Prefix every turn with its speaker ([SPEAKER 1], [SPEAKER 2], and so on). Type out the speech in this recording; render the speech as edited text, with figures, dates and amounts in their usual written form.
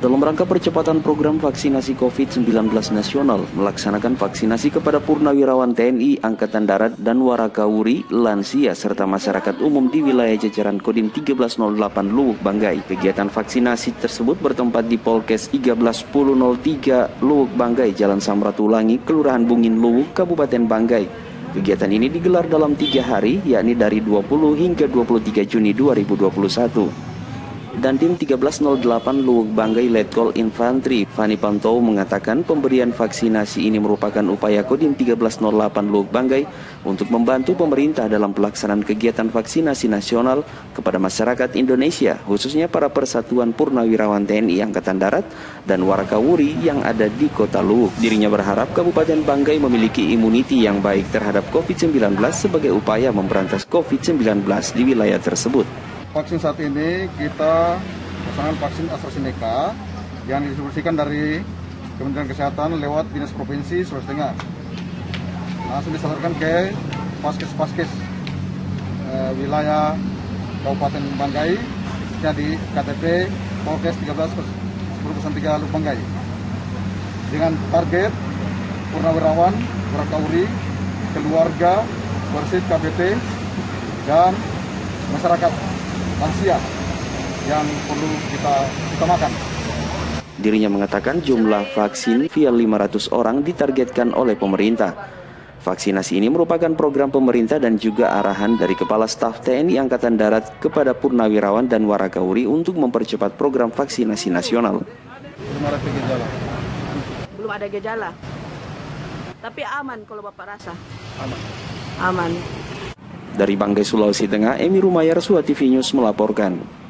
[SPEAKER 1] Dalam rangka percepatan program vaksinasi COVID-19 nasional, melaksanakan vaksinasi kepada Purnawirawan TNI, Angkatan Darat, dan Warakawuri, lansia, serta masyarakat umum di wilayah jajaran Kodim 1308 Luwuk Banggai. Kegiatan vaksinasi tersebut bertempat di Polkes 131003 Luwuk Banggai, Jalan Samratulangi, Kelurahan Bungin Luwuk, Kabupaten Banggai. Kegiatan ini digelar dalam 3 hari, yakni dari 20 hingga 23 Juni 2021. Dandim 1308 Luwuk Banggai Letkol Infantri Fani Pantou mengatakan pemberian vaksinasi ini merupakan upaya Kodim 1308 Luwuk Banggai untuk membantu pemerintah dalam pelaksanaan kegiatan vaksinasi nasional kepada masyarakat Indonesia, khususnya para persatuan Purnawirawan TNI Angkatan Darat dan Warakawuri yang ada di Kota Luwuk. Dirinya berharap Kabupaten Banggai memiliki imuniti yang baik terhadap COVID-19 sebagai upaya memberantas COVID-19 di wilayah tersebut.
[SPEAKER 2] Vaksin saat ini kita melaksanakan vaksin AstraZeneca yang didistribusikan dari Kementerian Kesehatan lewat Dinas Provinsi Sulawesi Tengah. Langsung disalurkan ke paskes-paskes wilayah Kabupaten Banggai, di KTP Polkes 131003 Luwuk Banggai. Dengan target Purnawirawan, Warakawuri, keluarga, wasit KBT, dan masyarakat lansia yang perlu kita utamakan.
[SPEAKER 1] Dirinya mengatakan jumlah vaksin via 500 orang ditargetkan oleh pemerintah. Vaksinasi ini merupakan program pemerintah dan juga arahan dari Kepala Staf TNI Angkatan Darat kepada Purnawirawan dan Warakawuri untuk mempercepat program vaksinasi nasional.
[SPEAKER 2] Belum ada gejala.
[SPEAKER 3] Belum ada gejala. Tapi aman kalau Bapak rasa.
[SPEAKER 2] Aman.
[SPEAKER 3] Aman.
[SPEAKER 1] Dari Banggai, Sulawesi Tengah, Emi Rumayar, Sua TV News melaporkan.